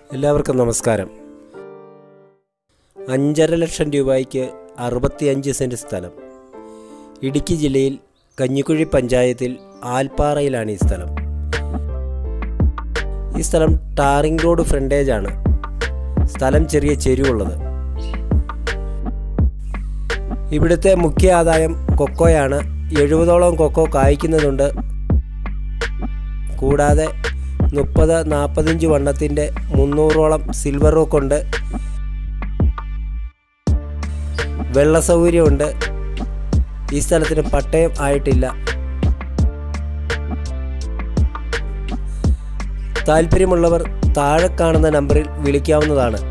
എല്ലാവർക്കും നമസ്കാരം. 5.5 ലക്ഷം രൂപയ്ക്ക് 65 സെൻറ്റ് സ്ഥലം. ഇടുക്കി ജില്ലയിൽ കഞ്ഞിക്കുഴി പഞ്ചായത്തിൽ ആൽപ്പാറയിലാണ് ഈ സ്ഥലം. ഈ സ്ഥലം ടാറിംഗ് റോഡ് ഫ്രണ്ടേജാണ്. സ്ഥലം ചെറിയ ചെരിവുള്ളത്. ഇവിടുത്തെ മുഖ്യ ആദായം കൊക്കോയാണ്. 70ഓളം കൊക്കോ കായ്ക്കുന്നതുണ്ട്. കൂടാതെ 30-40 വണ്ണത്തിൻ്റെ 300ഓളം സിൽവർ റോക്കുണ്ട്. വെള്ള സൗകര്യമുണ്ട്. ഈ സ്ഥലത്തിന് പട്ടയം ആയിട്ടില്ല. താല്പര്യമുള്ളവർ താഴെ കാണുന്ന നമ്പറിൽ വിളിക്കാവുന്നതാണ്.